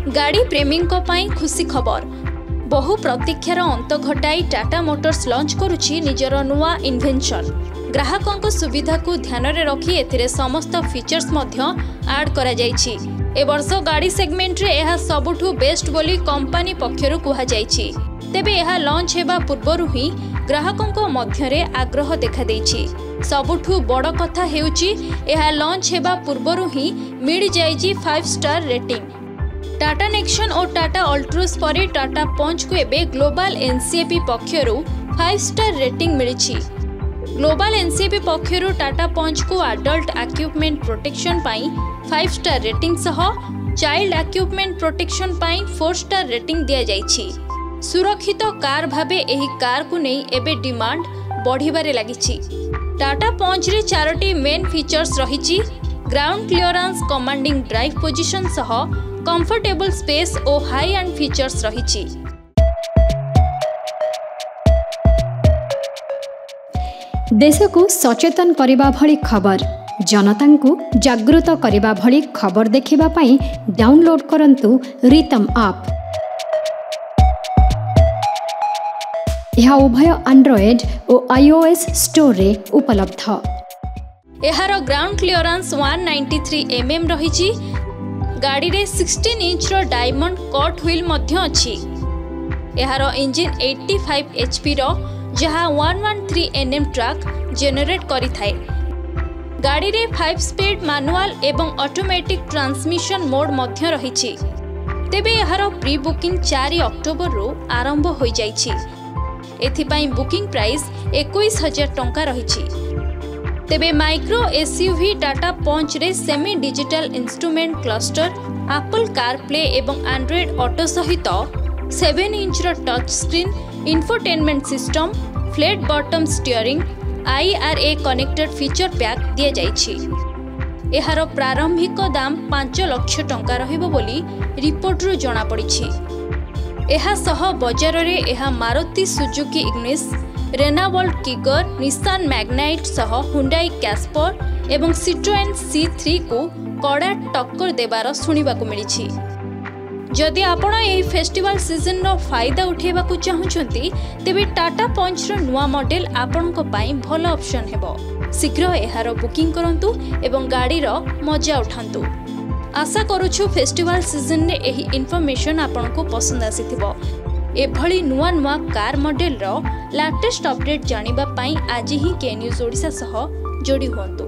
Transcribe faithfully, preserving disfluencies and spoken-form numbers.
गाड़ी प्रेमी खुशी खबर बहु प्रतीक्षार अंत घटाई टाटा मोटर्स लॉन्च करुछि निजर नुआ इन्वेंशन। ग्राहकों सुविधा को ध्यान में रखी एथिरे समस्त फीचर्स मध्य ऐड करा जायछि। ए वर्ष गाड़ी सेगमेंट रे यह सबुठु बेस्ट बोली कंपनी पक्षरु कुहा जायछि। तेबे यह लॉन्च हेबा पूर्वरु ही ग्राहकों मध्य रे आग्रह देखा देछि। सबुठु बड़ कथा हेउछि यह लॉन्च हेबा पूर्वरु ही मिल जायछि five star rating. Tata Nexon और टाटा अल्ट्रोज पर टाटा पंच को एबे ग्लोबल एनसीएपी पक्षरु फाइव स्टार रेटिंग मिलिछि। ग्लोबल एनसीएपी पक्षरु टाटा पंच को एडल्ट इक्विपमेंट प्रोटेक्शन पाई फाइव स्टार रेटिंग सह चाइल्ड इक्विपमेंट प्रोटेक्शन पाई फोर स्टार रेटिंग दिया जाइछि। सुरक्षित कार भाबे एही कार को नहीं एबे डिमांड बढ़िबारे लागिछि। टाटा पंच रे चारोटी मेन फीचर्स रहिछि। Ground clearance, commanding drive position सह कंफर्टेबल स्पेस और हाई एंड फीचर्स रहिछि। देश को सचेतन करिबा भली खबर, जनता को जागृत करिबा भली खबर देखिबा पाई डाउनलोड करंतु रितम ऐप। यह उभय एंड्रॉयड और आईओएस स्टोर रे उपलब्ध। एहार ground clearance one ninety three M M रहिछि। गाड़ी रे सिक्सटीन इंच रो डायमंड कट व्हील मध्य अछि। एहार इंजिन एटी फाइव एचपी रो जहा one one three N M torque generate करि थाए। गाड़ी रे फाइव स्पीड मैनुअल एवं ऑटोमेटिक ट्रांसमिशन मोड मध्य रहिछि। तेबे एहार प्री बुकिंग चार अक्टोबर रो आरंभ होई जाइछि। एथिपाई बुकिंग प्राइस इक्कीस हजार टंका रहिछि। तेबे माइक्रो एसयूवी टाटा पंच रे semi digital instrument cluster, Apple CarPlay एवं एंड्रॉयड ऑटो सहित सेवन इंच रो touch screen, infotainment system, flat bottom steering, IRA connected feature pack दिया जाइछि। एहार प्रारंभिक दाम पांच लाख टंका रहिबो बोली रिपोर्ट रु जणा पड़िछि। एहा सह बजार रे एहा Maruti Suzuki Ignis, Renault Kiger, Nissan Magnite सह हुंडई कैस्पर एवं सिट्रोएन सी थ्री को कड़ा टक्कर देबार सुनिबाकु मिलिछि। जदि आपण एही फेस्टिवल सीजन रो फायदा उठेबा को चाहुचंती तेबे टाटा पंच रो नुवा मॉडल आपनको पाई भलो ऑप्शन हेबो। शीघ्र एहार बुकिंग करंतु एवं गाड़ी रो मजा उठांतु। आशा करूछु फेस्टिवल सीजन ने एही इन्फॉर्मेशन आपनको पसंद आसीथिबो। एभली नुआ नुआ कार मॉडल रो लेटेस्ट अपडेट जानिबा पाई आज ही के न्यूज ओडिसा सह जोड़ी हुंतु।